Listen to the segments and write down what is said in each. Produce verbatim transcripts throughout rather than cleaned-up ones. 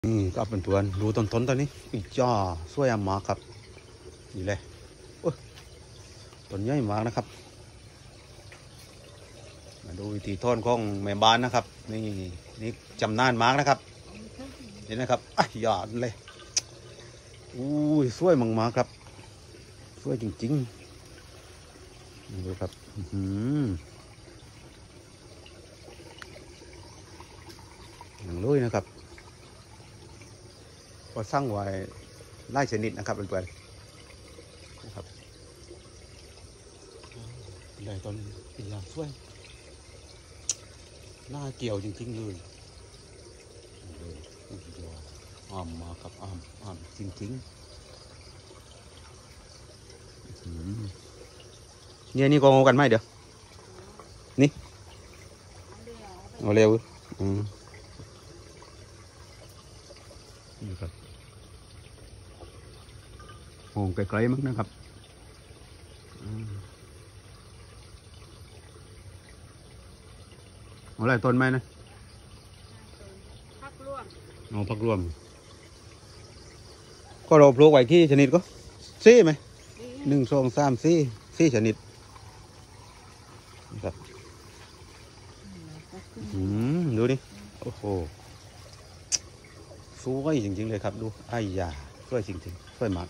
นี่ก็เป็นตัวดูต้นต้นตอนนี้อีกจ้าสวยมากครับนี่เลยต้นใหญ่มากนะครับมาดูวิธีทอนของแม่บ้านนะครับนี่นี่จำนานมากนะครับเห็นนะครับอ่ะหยาดเลยอุ้ยสวยมากๆครับสวยจริงๆนี่ดูครับอืมอย่างลุยนะครับก็สร้างไว้ไล่ชนิดนะครับเพื่อนๆนะครับได้ตอนเป็นอย่างสวยหน้าเกี่ยวจริงๆเลยอ้ามมาครับอ้ามอ้ามจริงๆเนี่ยนี่ก็งกันไหมเดี๋ยวนี่เอาเร็วอืมนี่ครับโอ้ไกลๆมั้งนะครับเอาอะไรต้นไหมนะพักร่วมเอาพักร่วมก็เราปลูกไว้ที่ชนิดก็ซี่ไหมหนึ่งสองสามซี่ซี่ชนิดครับอืมดูดิโอ้โหสวยจริงๆเลยครับดูไอ้ยาสวยจริงๆสวยมาก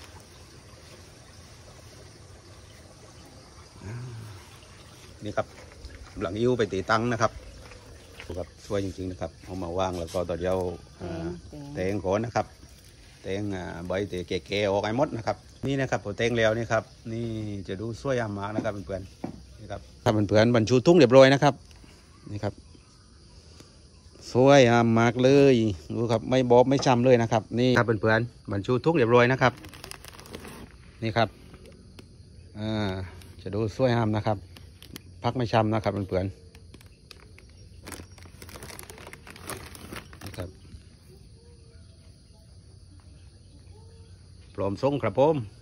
นี่ครับหลังยิ้วไปตีตังนะครับดูครับสวยจริงๆนะครับเอามาวางแล้วก็ต่อเดียวเตงโขนนะครับเตงใบเตะเก๋ๆออกไอ้มดนะครับนี่นะครับพอเตงแล้วนี่ครับนี่จะดูสวยงามมากนะครับเพื่อนๆนี่ครับถ้าเพื่อนๆบรรจุทุ่งเรียบร้อยนะครับนี่ครับสวยงามมากเลยดูครับไม่บอบไม่ช้ำเลยนะครับนี่ครับเพื่อนๆบรรจุทุ่งเรียบร้อยนะครับนี่ครับอ่าจะดูสวยงามนะครับพักไม่ช้ำนะครับเพื่อนๆนะครับพร้อมส่งครับผม